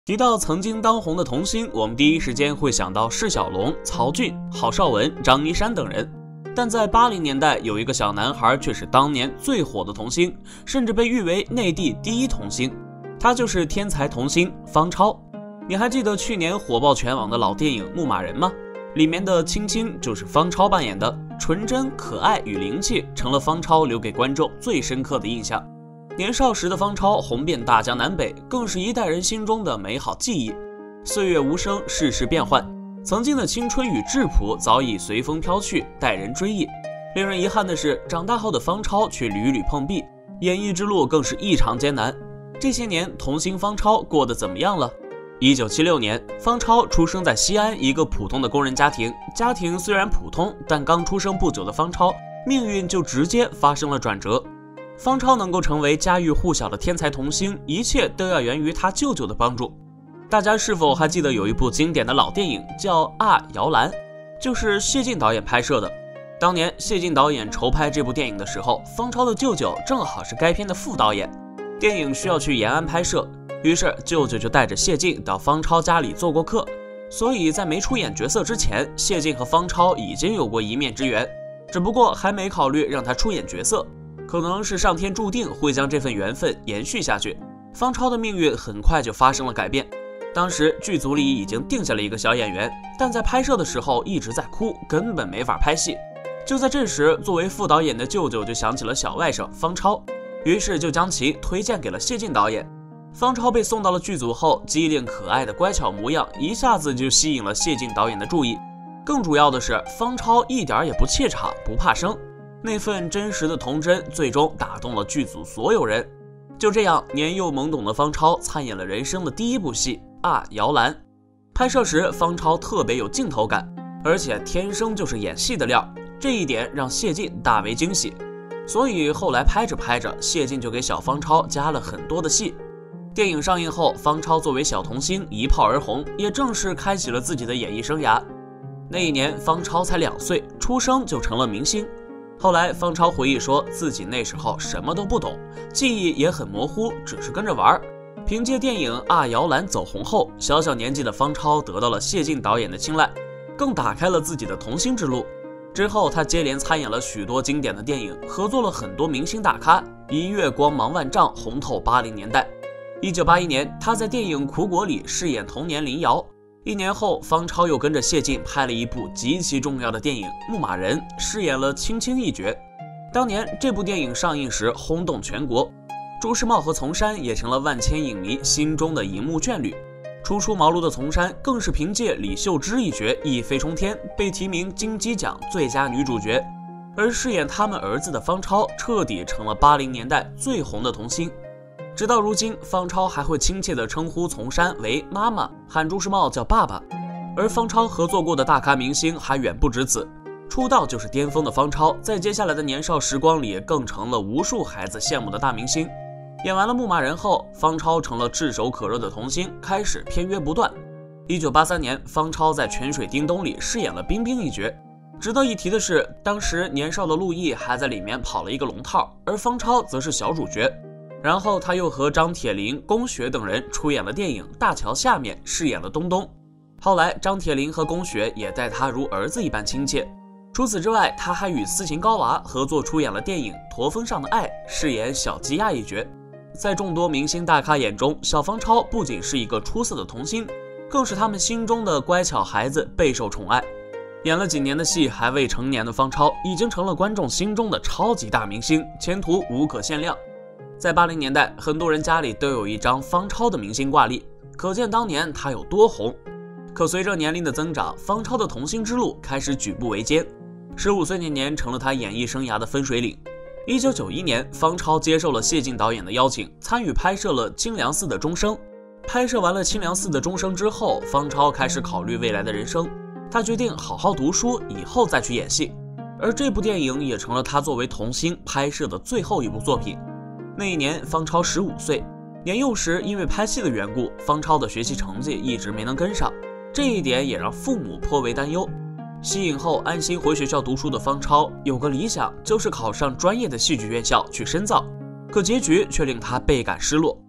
提到曾经当红的童星，我们第一时间会想到释小龙、曹骏、郝邵文、张一山等人。但在80年代，有一个小男孩却是当年最火的童星，甚至被誉为内地第一童星。他就是天才童星方超。你还记得去年火爆全网的老电影《牧马人》吗？里面的青青就是方超扮演的，纯真、可爱与灵气成了方超留给观众最深刻的印象。年少时的方超红遍大江南北，更是一代人心中的美好记忆。岁月无声，世事变幻，曾经的青春与质朴早已随风飘去，待人追忆。令人遗憾的是，长大后的方超却屡屡碰壁，演艺之路更是异常艰难。这些年，童星方超过得怎么样了？1976年，方超出生在西安一个普通的工人家庭。家庭虽然普通，但刚出生不久的方超，命运就直接发生了转折。方超能够成为家喻户晓的天才童星，一切都要源于他舅舅的帮助。大家是否还记得有一部经典的老电影叫《啊，摇篮》，就是谢晋导演拍摄的。当年谢晋导演筹拍这部电影的时候，方超的舅舅正好是该片的副导演。电影需要去延安拍摄，于是舅舅就带着谢晋到方超家里做过客。所以在没出演角色之前，谢晋和方超已经有过一面之缘，只不过还没考虑让他出演角色。可能是上天注定会将这份缘分延续下去，方超的命运很快就发生了改变。当时剧组里已经定下了一个小演员，但在拍摄的时候一直在哭，根本没法拍戏。就在这时，作为副导演的舅舅就想起了小外甥方超，于是就将其推荐给了谢晋导演。方超被送到了剧组后，机灵可爱的乖巧模样一下子就吸引了谢晋导演的注意。更主要的是，方超一点也不怯场，不怕生。那份真实的童真最终打动了剧组所有人。就这样，年幼懵懂的方超参演了人生的第一部戏《啊，摇篮》。拍摄时，方超特别有镜头感，而且天生就是演戏的料，这一点让谢晋大为惊喜。所以后来拍着拍着，谢晋就给小方超加了很多的戏。电影上映后，方超作为小童星一炮而红，也正式开启了自己的演艺生涯。那一年，方超才2岁，出生就成了明星。后来，方超回忆说自己那时候什么都不懂，记忆也很模糊，只是跟着玩。凭借电影《啊，摇篮》走红后，小小年纪的方超得到了谢晋导演的青睐，更打开了自己的童星之路。之后，他接连参演了许多经典的电影，合作了很多明星大咖，一跃光芒万丈，红透80年代。1981年，他在电影《苦果》里饰演童年林瑶。1年后，方超又跟着谢晋拍了一部极其重要的电影《牧马人》，饰演了青青一角。当年这部电影上映时轰动全国，朱时茂和丛珊也成了万千影迷心中的荧幕眷侣。初出茅庐的丛珊更是凭借李秀芝一角一飞冲天，被提名金鸡奖最佳女主角。而饰演他们儿子的方超彻底成了80年代最红的童星。直到如今，方超还会亲切地称呼丛珊为妈妈，喊朱时茂叫爸爸。而方超合作过的大咖明星还远不止此，出道就是巅峰的方超，在接下来的年少时光里更成了无数孩子羡慕的大明星。演完了《牧马人》后，方超成了炙手可热的童星，开始片约不断。1983年，方超在《泉水叮咚》里饰演了冰冰一角。值得一提的是，当时年少的陆毅还在里面跑了一个龙套，而方超则是小主角。然后他又和张铁林、龚雪等人出演了电影《大桥下面》，饰演了东东。后来张铁林和龚雪也待他如儿子一般亲切。除此之外，他还与斯琴高娃合作出演了电影《驼峰上的爱》，饰演小鸡鸭一角。在众多明星大咖眼中，小方超不仅是一个出色的童星，更是他们心中的乖巧孩子，备受宠爱。演了几年的戏还未成年的方超，已经成了观众心中的超级大明星，前途无可限量。在80年代，很多人家里都有一张方超的明星挂历，可见当年他有多红。可随着年龄的增长，方超的童星之路开始举步维艰。15岁那年成了他演艺生涯的分水岭。1991年，方超接受了谢晋导演的邀请，参与拍摄了《清凉寺的钟声》。拍摄完了《清凉寺的钟声》之后，方超开始考虑未来的人生，他决定好好读书，以后再去演戏。而这部电影也成了他作为童星拍摄的最后一部作品。那一年，方超15岁。年幼时因为拍戏的缘故，方超的学习成绩一直没能跟上，这一点也让父母颇为担忧。息影后安心回学校读书的方超，有个理想就是考上专业的戏剧院校去深造，可结局却令他倍感失落。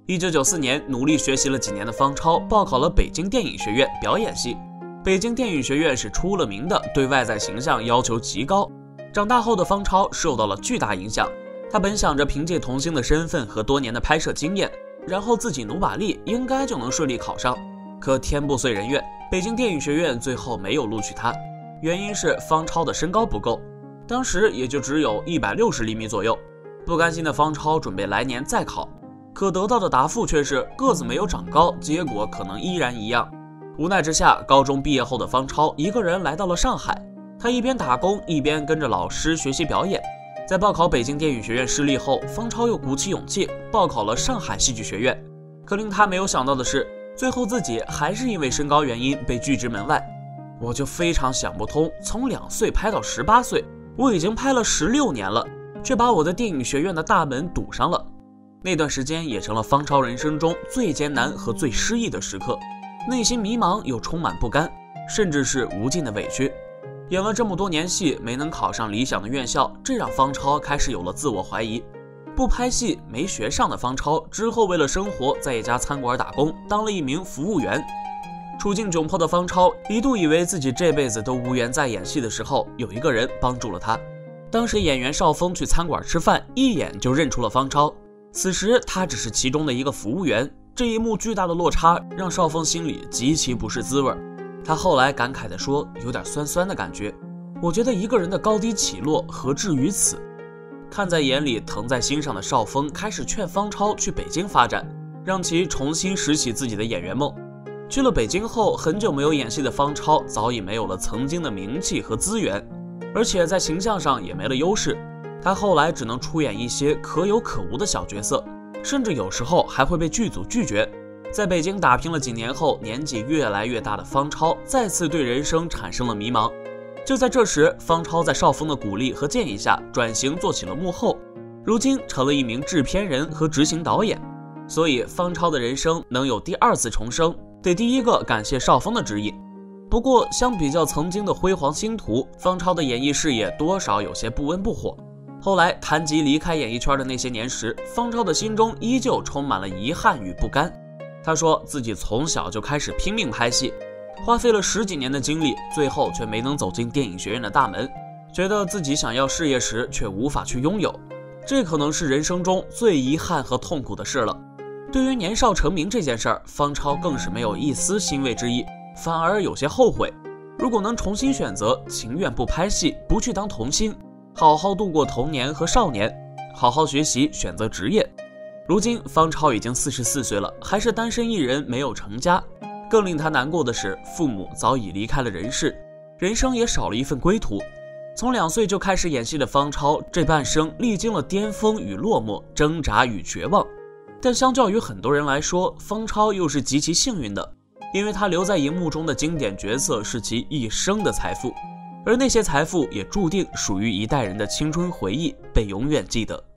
1994年，努力学习了几年的方超报考了北京电影学院表演系。北京电影学院是出了名的对外在形象要求极高。长大后的方超受到了巨大影响，他本想着凭借童星的身份和多年的拍摄经验，然后自己努把力，应该就能顺利考上。可天不遂人愿，北京电影学院最后没有录取他，原因是方超的身高不够，当时也就只有160厘米左右。不甘心的方超准备来年再考，可得到的答复却是个子没有长高，结果可能依然一样。无奈之下，高中毕业后的方超一个人来到了上海。他一边打工，一边跟着老师学习表演。在报考北京电影学院失利后，方超又鼓起勇气报考了上海戏剧学院。可令他没有想到的是，最后自己还是因为身高原因被拒之门外。我就非常想不通，从2岁拍到18岁，我已经拍了16年了，却把我的电影学院的大门堵上了。那段时间也成了方超人生中最艰难和最失意的时刻，内心迷茫又充满不甘，甚至是无尽的委屈。演了这么多年戏，没能考上理想的院校，这让方超开始有了自我怀疑。不拍戏没学上的方超之后为了生活在一家餐馆打工，当了一名服务员。处境窘迫的方超一度以为自己这辈子都无缘再演戏的时候，有一个人帮助了他。当时演员邵峰去餐馆吃饭，一眼就认出了方超，此时他只是其中的一个服务员。这一幕巨大的落差让邵峰心里极其不是滋味。他后来感慨地说，有点酸酸的感觉。我觉得一个人的高低起落何至于此？看在眼里疼在心上的邵峰开始劝方超去北京发展，让其重新拾起自己的演员梦。去了北京后，很久没有演戏的方超早已没有了曾经的名气和资源，而且在形象上也没了优势。他后来只能出演一些可有可无的小角色，甚至有时候还会被剧组拒绝。在北京打拼了几年后，年纪越来越大的方超再次对人生产生了迷茫。就在这时，方超在邵峰的鼓励和建议下转型做起了幕后，如今成了一名制片人和执行导演。所以方超的人生能有第2次重生，得第一个感谢邵峰的指引。不过相比较曾经的辉煌星途，方超的演艺事业多少有些不温不火。后来谈及离开演艺圈的那些年时，方超的心中依旧充满了遗憾与不甘。他说自己从小就开始拼命拍戏，花费了10几年的精力，最后却没能走进电影学院的大门，觉得自己想要事业时却无法去拥有，这可能是人生中最遗憾和痛苦的事了。对于年少成名这件事儿，方超更是没有一丝欣慰之意，反而有些后悔。如果能重新选择，情愿不拍戏，不去当童星，好好度过童年和少年，好好学习，选择职业。如今方超已经44岁了，还是单身一人，没有成家。更令他难过的是，父母早已离开了人世，人生也少了一份归途。从2岁就开始演戏的方超，这半生历经了巅峰与落寞，挣扎与绝望。但相较于很多人来说，方超又是极其幸运的，因为他留在荧幕中的经典角色是其一生的财富，而那些财富也注定属于一代人的青春回忆，被永远记得。